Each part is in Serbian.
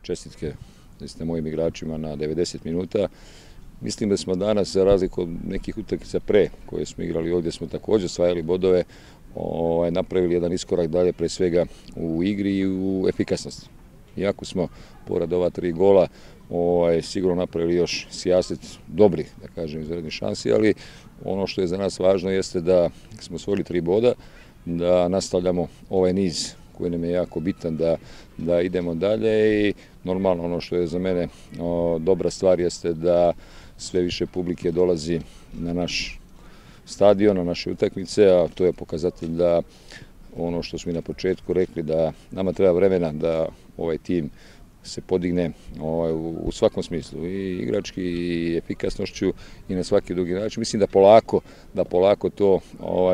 čestitke mojim igračima na 90 minuta. Mislim da smo danas, za razliku od nekih utakmica pre koje smo igrali ovdje, smo također osvajali bodove, napravili jedan iskorak dalje, pre svega u igri i u efikasnosti. Iako smo, pored ova 3 gola, sigurno napravili još sijaset dobrih, da kažem, izvanrednih šansi, ali ono što je za nas važno jeste da smo osvojili 3 boda, da nastavljamo ovaj niz koji nam je jako bitan, da idemo dalje i normalno ono što je za mene dobra stvar jeste da sve više publike dolazi na naš stadion, na naše utakmice, a to je pokazatelj da ono što smo i na početku rekli, da nama treba vremena da ovaj tim se podigne u svakom smislu, i igrački, i efikasnošću, i na svaki drugi način. Mislim da polako to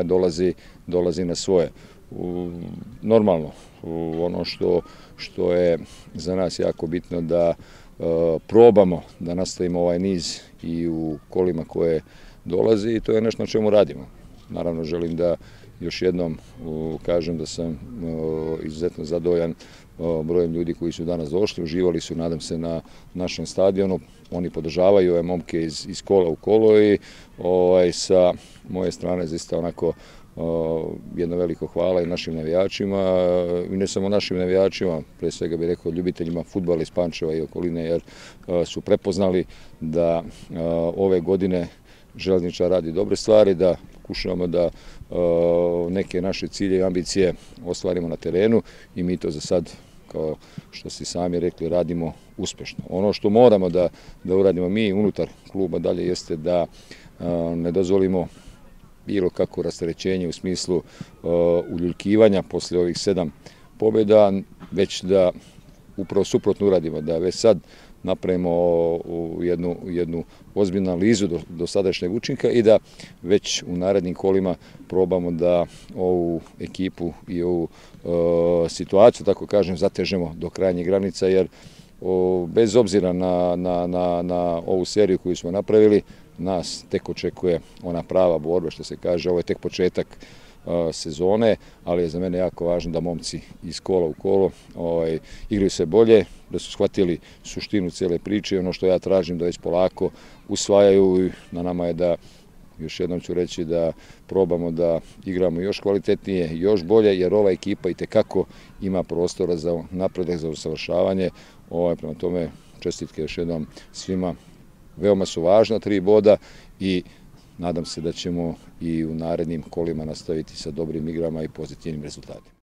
dolazi na svoje. Normalno, ono što je za nas jako bitno, da probamo da nastavimo ovaj niz i u kolima koje dolazi, i to je nešto na čemu radimo. Naravno, želim da još jednom kažem da sam izuzetno zadovoljan brojem ljudi koji su danas došli, uživali su, nadam se, na našem stadionu. Oni podržavaju ove momke iz kola u kolo i sa moje strane zaista onako jedno veliko hvala i našim navijačima, i ne samo našim navijačima, pre svega bih rekao ljubiteljima fudbala iz Pančeva i okoline, jer su prepoznali da ove godine Željezničar radi dobre stvari, da pokušavamo da neke naše cilje i ambicije ostvarimo na terenu, i mi to za sad, kao što ste sami rekli, radimo uspešno. Ono što moramo da uradimo mi unutar kluba dalje jeste da ne dozvolimo bilo kako rasterećenje u smislu uljuljkivanja posle ovih 7 pobjeda, već da upravo suprotno uradimo, da već sad napravimo jednu ozbiljnu analizu dosadašnjeg učinka i da već u narednim kolima probamo da ovu ekipu i ovu situaciju, tako kažem, zatežemo do krajnjih granica, jer bez obzira na ovu seriju koju smo napravili, nas tek očekuje ona prava borba, što se kaže. Ovo je tek početak sezone, ali je za mene jako važno da momci iz kola u kolo igraju sve bolje, da su shvatili suštinu cijele priče, i ono što ja tražim da već polako usvajaju. I na nama je da, još jednom ću reći, da probamo da igramo još kvalitetnije, još bolje, jer ova ekipa itekako ima prostora za napredak, za usavršavanje. Prema tome, čestitke još jednom svima. Veoma su važna 3 boda i nadam se da ćemo i u narednim kolima nastaviti sa dobrim igrama i pozitivnim rezultatima.